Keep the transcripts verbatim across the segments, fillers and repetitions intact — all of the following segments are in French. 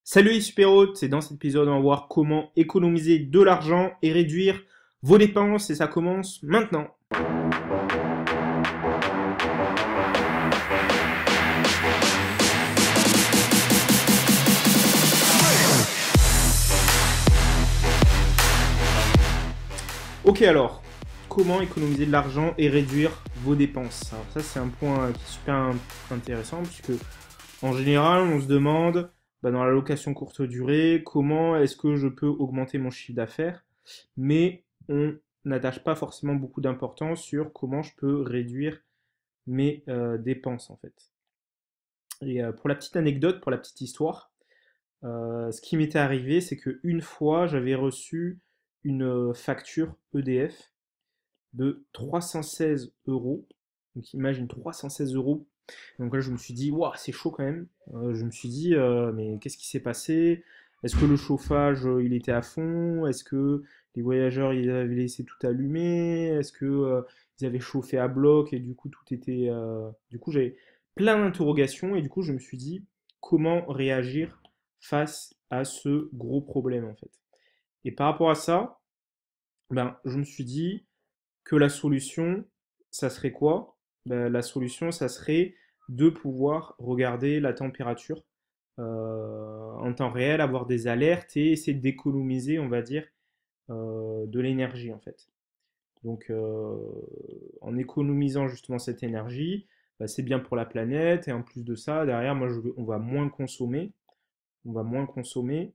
Salut les super-hôtes, c'est dans cet épisode on va voir comment économiser de l'argent et réduire vos dépenses et ça commence maintenant. Ok alors, comment économiser de l'argent et réduire vos dépenses? Alors ça c'est un point qui est super intéressant puisque en général on se demande bah, dans la location courte durée comment est-ce que je peux augmenter mon chiffre d'affaires, mais on n'attache pas forcément beaucoup d'importance sur comment je peux réduire mes euh, dépenses en fait. Et euh, pour la petite anecdote, pour la petite histoire, euh, ce qui m'était arrivé, c'est qu'une fois, j'avais reçu une euh, facture E D F de trois cent seize euros. Donc imagine trois cent seize euros. Donc là, je me suis dit, waouh, c'est chaud quand même. Euh, je me suis dit, euh, mais qu'est-ce qui s'est passé? Est-ce que le chauffage, euh, il était à fond? Est-ce que les voyageurs, ils avaient laissé tout allumé? Est-ce que euh, ils avaient chauffé à bloc et du coup tout était. euh, Du coup, j'avais plein d'interrogations et du coup, je me suis dit, comment réagir face à ce gros problème en fait. Et par rapport à ça, ben, je me suis dit que la solution, ça serait quoi? Ben, la solution, ça serait de pouvoir regarder la température euh, en temps réel, avoir des alertes et essayer d'économiser, on va dire, euh, de l'énergie en fait. Donc, euh, en économisant justement cette énergie, ben, c'est bien pour la planète et en plus de ça, derrière, moi, je, on va moins consommer, on va moins consommer.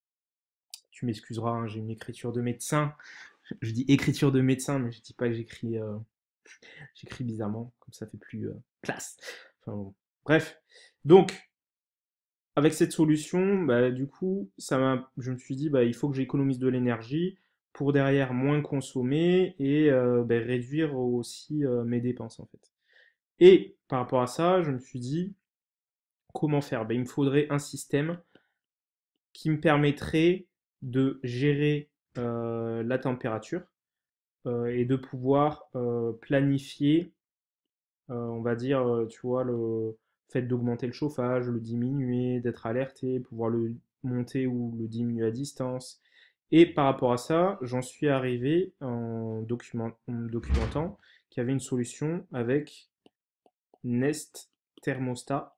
Tu m'excuseras, hein, j'ai une écriture de médecin. Je dis écriture de médecin, mais je dis pas que j'écris euh, j'écris bizarrement, comme ça fait plus euh, classe. Enfin, bon. Bref, donc avec cette solution, bah, du coup, ça m'a, je me suis dit, bah, il faut que j'économise de l'énergie pour derrière moins consommer et euh, bah, réduire aussi euh, mes dépenses en fait. Et par rapport à ça, je me suis dit, comment faire? Bah, il me faudrait un système qui me permettrait de gérer euh, la température euh, et de pouvoir euh, planifier euh, on va dire, euh, tu vois, le fait d'augmenter le chauffage, le diminuer, d'être alerté, pouvoir le monter ou le diminuer à distance. Et par rapport à ça, j'en suis arrivé en, document, en me documentant qu'il y avait une solution avec Nest Thermostat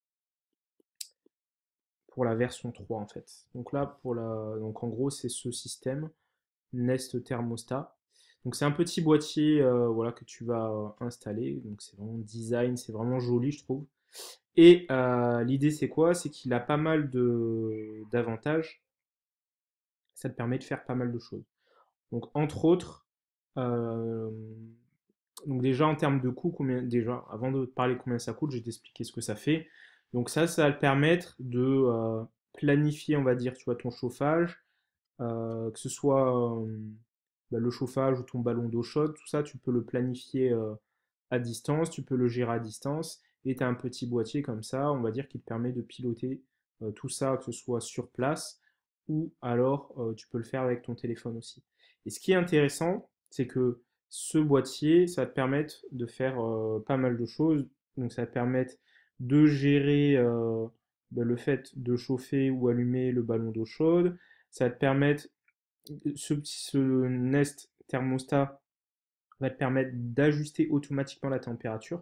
pour la version trois en fait. Donc là, pour la, donc en gros, c'est ce système Nest Thermostat. Donc c'est un petit boîtier euh, voilà, que tu vas euh, installer. Donc c'est vraiment design, c'est vraiment joli, je trouve. Et euh, l'idée, c'est quoi? C'est qu'il a pas mal de d'avantages. Ça te permet de faire pas mal de choses. Donc, entre autres, euh, donc déjà en termes de coût, combien, déjà, avant de te parler combien ça coûte, je vais t'expliquer ce que ça fait. Donc ça, ça va te permettre de euh, planifier, on va dire, tu vois, ton chauffage, euh, que ce soit euh, bah, le chauffage ou ton ballon d'eau chaude, tout ça, tu peux le planifier euh, à distance, tu peux le gérer à distance, et tu as un petit boîtier comme ça, on va dire, qui te permet de piloter euh, tout ça, que ce soit sur place, ou alors euh, tu peux le faire avec ton téléphone aussi. Et ce qui est intéressant, c'est que ce boîtier, ça va te permettre de faire euh, pas mal de choses. Donc ça va te permettre de gérer euh, bah, le fait de chauffer ou allumer le ballon d'eau chaude. Ça va te permettre, ce, ce Nest thermostat va te permettre d'ajuster automatiquement la température.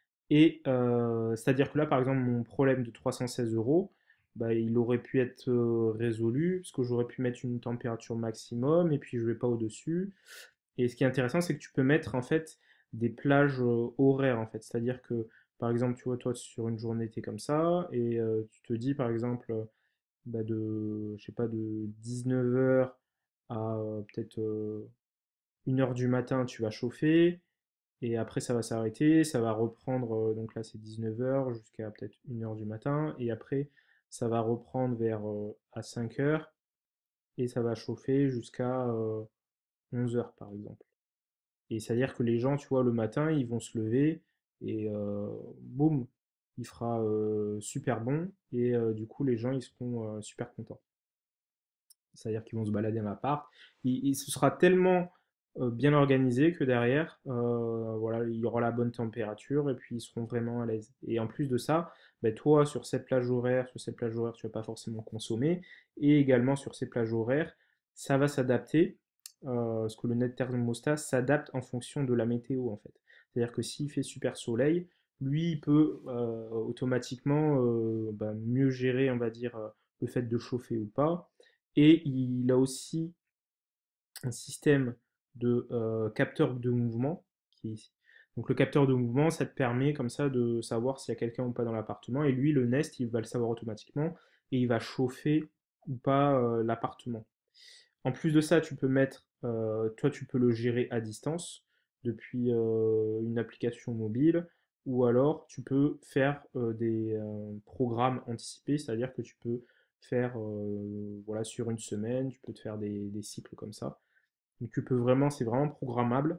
Et euh, c'est-à-dire que là, par exemple, mon problème de trois cent seize euros, bah, il aurait pu être euh, résolu, parce que j'aurais pu mettre une température maximum, et puis je vais pas au-dessus. Et ce qui est intéressant, c'est que tu peux mettre en fait des plages euh, horaires, en fait. C'est-à-dire que, par exemple, tu vois, toi, sur une journée, tu es comme ça, et euh, tu te dis, par exemple, euh, bah, de, je sais pas, de dix-neuf heures à euh, peut-être euh, une heure du matin, tu vas chauffer, et après ça va s'arrêter, ça va reprendre, euh, donc là c'est dix-neuf heures jusqu'à peut-être une heure du matin, et après ça va reprendre vers euh, à cinq heures, et ça va chauffer jusqu'à euh, onze heures par exemple. Et c'est-à-dire que les gens, tu vois, le matin, ils vont se lever, et euh, boum, il fera euh, super bon, et euh, du coup les gens ils seront euh, super contents. C'est-à-dire qu'ils vont se balader à l'appart, et, et ce sera tellement euh, bien organisés que derrière, euh, voilà, il y aura la bonne température et puis ils seront vraiment à l'aise. Et en plus de ça, ben, toi, sur cette plage horaire, sur cette plage horaire, tu vas pas forcément consommer. Et également sur ces plages horaires, ça va s'adapter, euh, parce que le net thermostat s'adapte en fonction de la météo en fait. C'est-à-dire que s'il fait super soleil, lui, il peut euh, automatiquement euh, ben, mieux gérer, on va dire, euh, le fait de chauffer ou pas. Et il a aussi un système de euh, capteur de mouvement qui est ici. Donc le capteur de mouvement, ça te permet comme ça de savoir s'il y a quelqu'un ou pas dans l'appartement. Et lui, le Nest, il va le savoir automatiquement et il va chauffer ou pas euh, l'appartement. En plus de ça, tu peux mettre, euh, toi, tu peux le gérer à distance depuis euh, une application mobile, ou alors tu peux faire euh, des euh, programmes anticipés, c'est-à-dire que tu peux faire, euh, voilà, sur une semaine, tu peux te faire des, des cycles comme ça. Donc tu peux vraiment, c'est vraiment programmable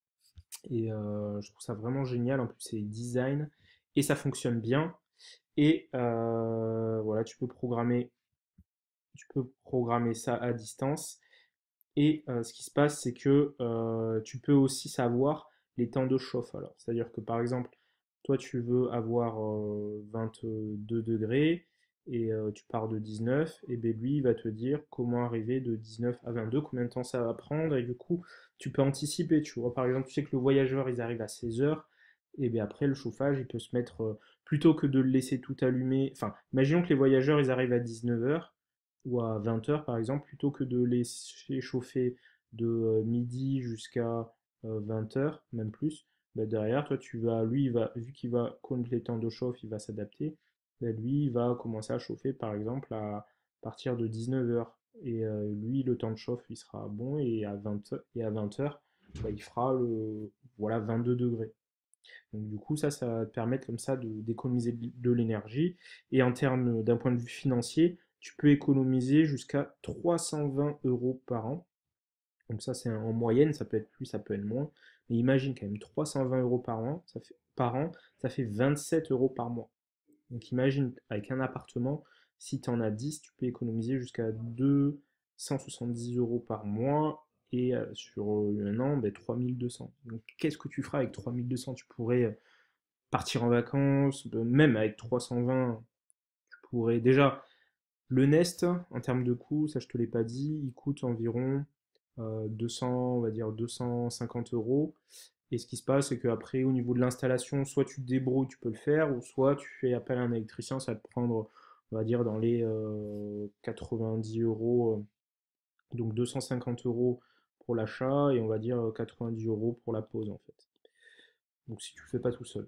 et euh, je trouve ça vraiment génial. En plus, c'est design et ça fonctionne bien. Et euh, voilà, tu peux programmer, tu peux programmer ça à distance. Et euh, ce qui se passe, c'est que euh, tu peux aussi savoir les temps de chauffe. Alors, c'est-à-dire que par exemple, toi, tu veux avoir euh, vingt-deux degrés et euh, tu pars de dix-neuf, et bien lui, il va te dire comment arriver de dix-neuf à vingt-deux, combien de temps ça va prendre, et du coup, tu peux anticiper. Tu vois, par exemple, tu sais que le voyageur, ils arrivent à seize heures, et bien après, le chauffage, il peut se mettre, euh, plutôt que de le laisser tout allumé, enfin, imaginons que les voyageurs, ils arrivent à dix-neuf heures ou à vingt heures par exemple, plutôt que de laisser chauffer de euh, midi jusqu'à euh, vingt heures, même plus, bah, derrière, toi, tu vas, lui, il va, vu qu'il va connaître les temps de chauffe, il va s'adapter, bah, lui, il va commencer à chauffer, par exemple, à partir de dix-neuf heures. Et euh, lui, le temps de chauffe, il sera bon, et à vingt, et à vingt heures, bah, il fera le, voilà, vingt-deux degrés. Donc du coup, ça, ça va te permettre comme ça de- d'économiser de, de l'énergie. Et en termes d'un point de vue financier, tu peux économiser jusqu'à trois cent vingt euros par an. Donc ça, c'est en moyenne, ça peut être plus, ça peut être moins. Mais imagine quand même trois cent vingt euros par an, ça fait, par an, ça fait vingt-sept euros par mois. Donc imagine, avec un appartement, si tu en as dix, tu peux économiser jusqu'à deux cent soixante-dix euros par mois. Et euh, sur euh, un an, ben, trois mille deux cents. Donc qu'est-ce que tu feras avec trois mille deux cents? Tu pourrais euh, partir en vacances, euh, même avec trois cent vingt, tu pourrais déjà. Le Nest, en termes de coût, ça je te l'ai pas dit, il coûte environ euh, deux cents, on va dire deux cent cinquante euros. Et ce qui se passe, c'est qu'après, au niveau de l'installation, soit tu te débrouilles, tu peux le faire, ou soit tu fais appel à un électricien, ça va te prendre, on va dire, dans les euh, quatre-vingt-dix euros, euh, donc deux cent cinquante euros pour l'achat, et on va dire euh, quatre-vingt-dix euros pour la pose, en fait. Donc si tu le fais pas tout seul.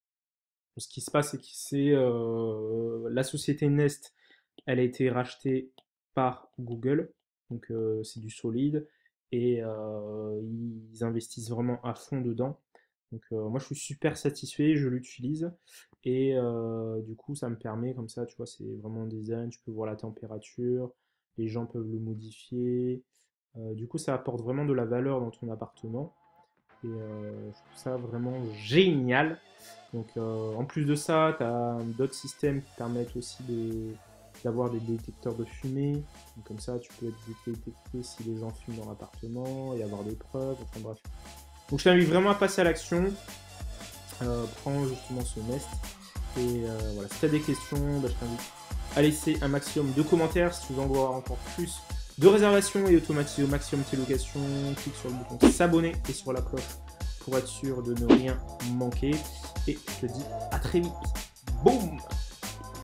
Ce qui se passe, c'est que c'est euh, la société Nest, elle a été rachetée par Google, donc euh, c'est du solide, et euh, ils investissent vraiment à fond dedans. Donc euh, moi je suis super satisfait, je l'utilise, et euh, du coup ça me permet comme ça, tu vois, c'est vraiment un design, tu peux voir la température, les gens peuvent le modifier, euh, du coup ça apporte vraiment de la valeur dans ton appartement. Et euh, je trouve ça vraiment génial. Donc, euh, en plus de ça, tu as d'autres systèmes qui permettent aussi de- d'avoir des détecteurs de fumée. Donc, comme ça, tu peux être détecté si les gens fument dans l'appartement et avoir des preuves. Enfin bref. Donc, je t'invite vraiment à passer à l'action. Euh, prends justement ce Nest. Et euh, voilà, si tu as des questions, bah, je t'invite à laisser un maximum de commentaires si tu veux en voir encore plus de réservations et automatiser au maximum tes locations. Clique sur le bouton s'abonner et sur la cloche pour être sûr de ne rien manquer. Et je te dis à très vite. Boum!